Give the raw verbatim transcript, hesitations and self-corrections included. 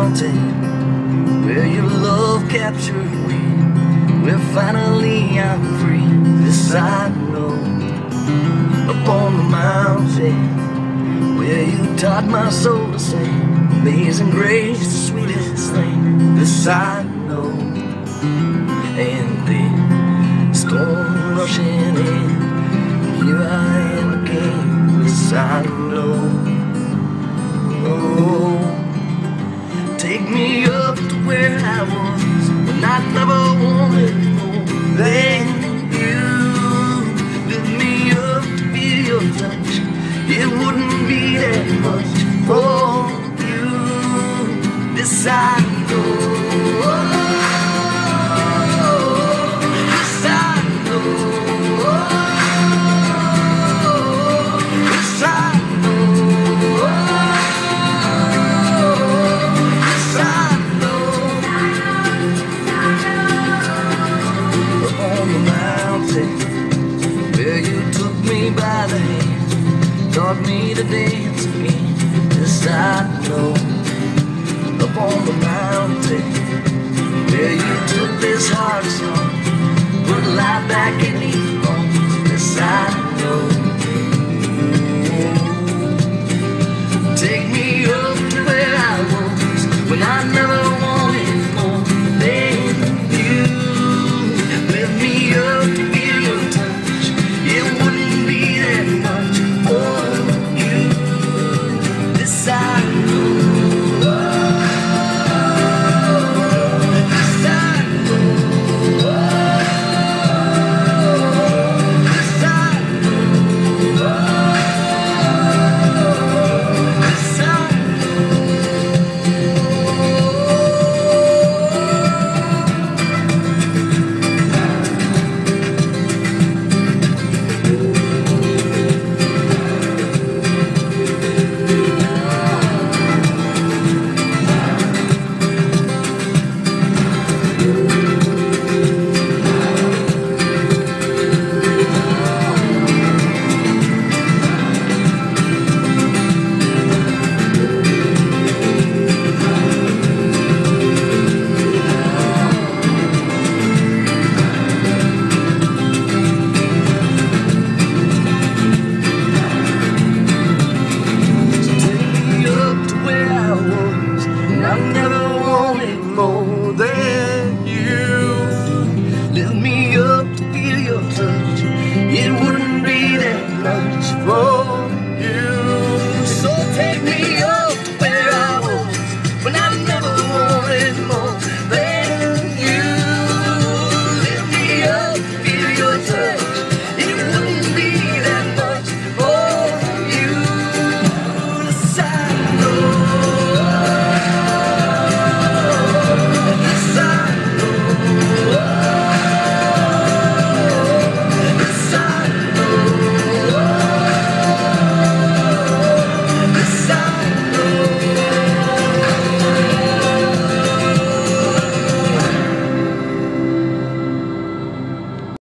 mountain where your love captured me, where finally I'm free. This I know. Up on the mountain where you taught my soul to sing, amazing grace, the sweetest thing. This I know. And the storm rushing in, here I am again. This I know. Oh, take me up to where I was when I never wanted more than you. Lift me up to feel your touch. It wouldn't be that much for you. This I know. This I know. This I know. This I know. Up on the mountain where you took me by the hand, taught me to dance again. This I know. Up on the mountain where you took this heart song, put life back in these bones. This I know.